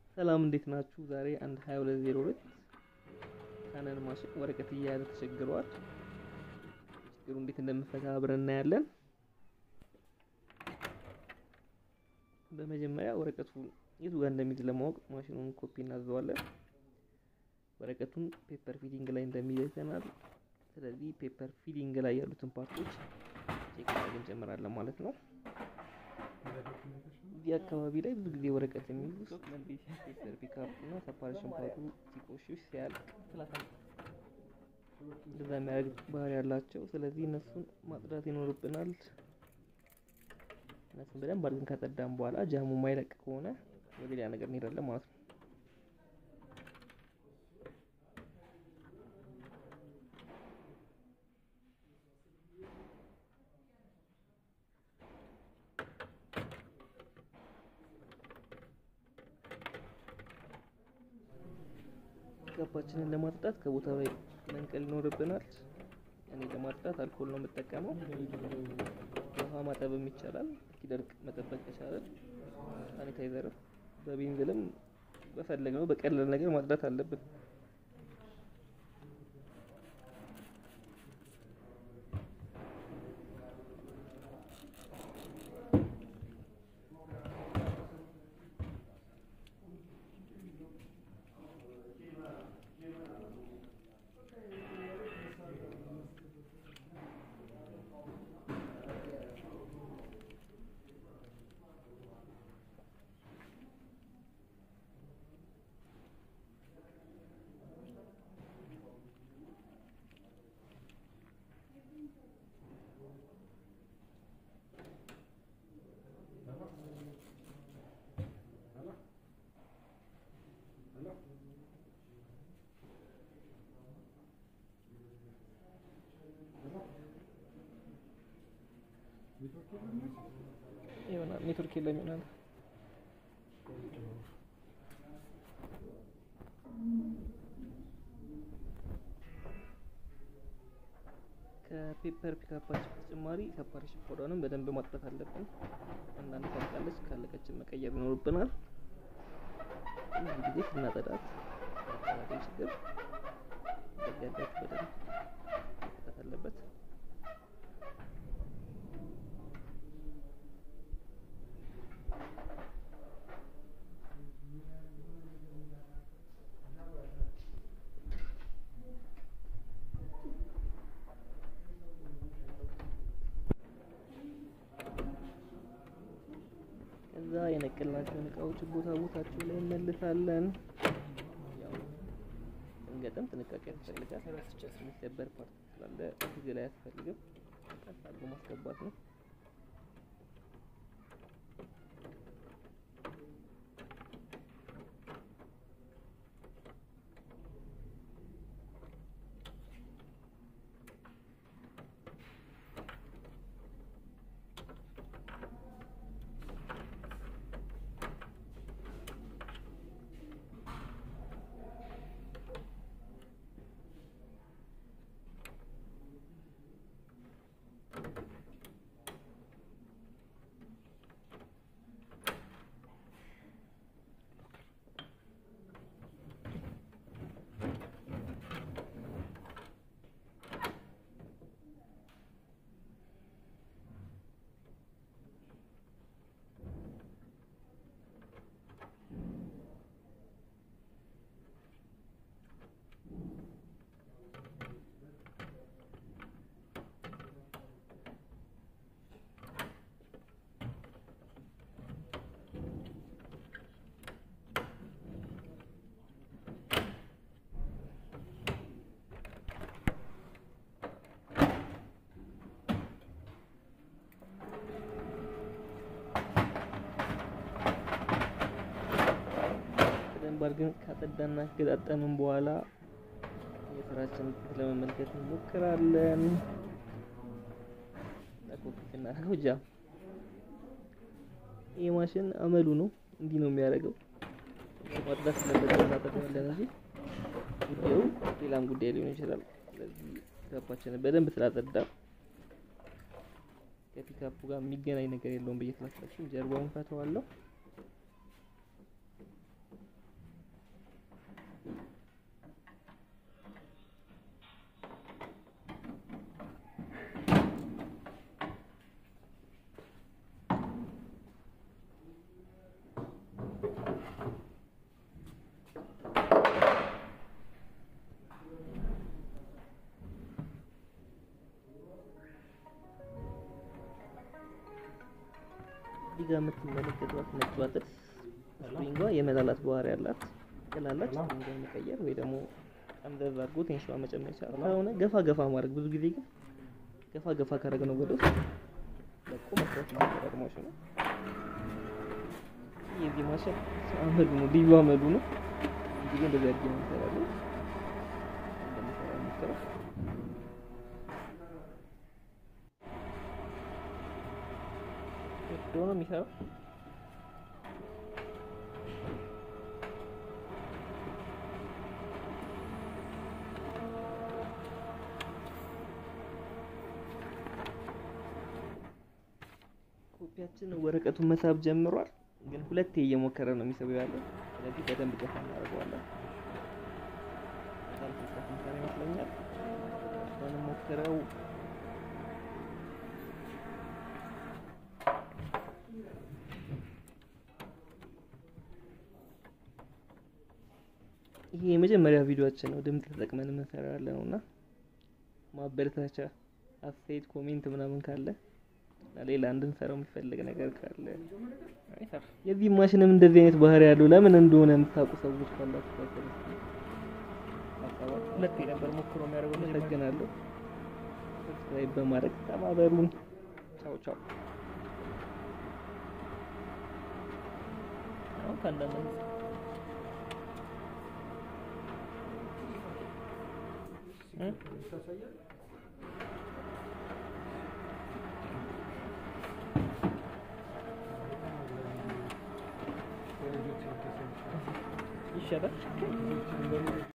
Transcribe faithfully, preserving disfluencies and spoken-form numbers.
ሰላም እንዴት ናችሁ? ዛሬ አንድ ሃያ ሁለት ዜሮ ሁለት ካነን ማሽን ወረቀት እያያዘ ተቸግሯል። ችግሩ እንዴት እንደምፈታ አብረን እናያለን። በመጀመሪያ ወረቀቱ የቱ ጋር እንደሚይዝ ለማወቅ ማሽኑን ኮፒ እናዘዋለን። ወረቀቱን ፔፐር ፊሊንግ ላይ እንደሚይዝ አይተናል። ስለዚህ ፔፐር ፊሊንግ ላይ ያሉትን ፓርቶች ቼክ ማድረግ እንጀምራለን ማለት ነው። እዚህ አካባቢ ላይ ብዙ ጊዜ ወረቀት የሚይዙ ፔፐር ፒካፕ እና ሰፓሬሽን ፓርቱ ሲቆሽሽ ሲያልቅ እንደዛ የሚያደርግ ባህሪ ያላቸው፣ ስለዚህ እነሱን ማጽዳት ይኖርብናል። እነሱን በደንብ አድርገን ካጸዳን በኋላ ጃሙ ማይለቅ ከሆነ ወደ ሌላ ነገር እንሄዳለን ማለት ነው። ፒካፓችንን ለማጽዳት ከቦታው ላይ መንቀል ይኖርብናል። እኔ ለማጽዳት አልኮል ነው የምጠቀመው። ውሃ ማጠብም ይቻላል እስኪደርቅ መጠበቅ ይቻላል። ሳኒታይዘር በቤንዝልም በፈለግነው በቀላል ነገር ማጽዳት አለብን። ይሆናል ኔትወርክ የለም ይሆናል። ከፔፐር ፒካፓችን በተጨማሪ ሰፓሬሽን ፓውደርንም በደንብ ማጥፋት አለብን። አንዳንድ ታልቃለች፣ ካለቀችን መቀየር ይኖርብናል። ብዙ ጊዜ ስናጸዳት ያለው ችግር በዚያዳች በደንብ ማጥፋት አለበት። ከዛ የነቀልናቸውን እቃዎች ቦታ ቦታቸው ላይ እንመልሳለን። ያው እንገጥም ጥንቃቄ ያስፈልጋል። የሚሰበር ፓርት ስላለ እዚህ ላይ አያስፈልግም፣ ቀስ አድርጎ ማስገባት ነው። ባርገን ካጸዳና ከገጣጠምን በኋላ የስራችንን ውጤት ለመመልከት እንሞክራለን። ለኮፒት እናደርገው ጃ ይሄ ማሽን አመሉ ነው፣ እንዲህ ነው የሚያደርገው። ማጽዳት ስለበደና እናጠፋለን እንጂ ጉዳዩ ሌላም ጉዳይ ሊሆን ይችላል። ስለዚህ ፒካፓችንን በደንብ ስላጸዳ ከፒካፑ ጋር የሚገናኝ ነገር የለውም ብዬ ስላሰብኩኝ ጀርባውን ፈተዋለሁ። እዚህ ጋር የምትመለከቷት ነጯ ጥርስ ስፕሪንጓ የመላላት ባህሪ ያላት ትላለች። ስፕሪንጓን መቀየር ወይ ደግሞ ጠምዘዝ አድርጎ ቴንሽኗ መጨመር ይቻላል። ከሆነ ገፋ ገፋ ማድረግ ብዙ ጊዜ ግን ገፋ ገፋ ካደረግነው ወደ ውስጥ ለቆ መስራት ይችላል ማሽኑ። የዚህ ማሽን አመዱ ነው ልዩ አመዱ ነው። እዚህ እንደዚህ አድርገን እንሰራለን። እንደምሰራ እንሰራ ነው የሚሰራው። ኮፒያችን ወረቀቱን መሳብ ጀምሯል፣ ግን ሁለቴ እየሞከረ ነው የሚስበው ያለው። ስለዚህ በደንብ ገፋ እናደርገዋለን። በጣም ተስተካክሎ ይመስለኛል። አሁን ሞክረው ይሄ የመጀመሪያ ቪዲዮአችን ነው። ድምጽ ተጠቅመን የምንሰራው ያለ ነውና ማበረታቻ አስተያየት ኮሜንት ምናምን ካለ ሌላ እንድንሰራው የሚፈልግ ነገር ካለ አይፈር። የዚህ ማሽንም እንደዚህ አይነት ባህሪ ያለው ለምን እንደሆነ የምታውቁ ሰዎች ካላችሁ ታውቁ። ሁለቴ ነበር ሞክሮ የሚያደርገው። ተገናለሁ። ሰብስክራይብ በማድረግ ተባበሩን። ቻው ቻው። አሁን ካንዳና እ ይሻላል።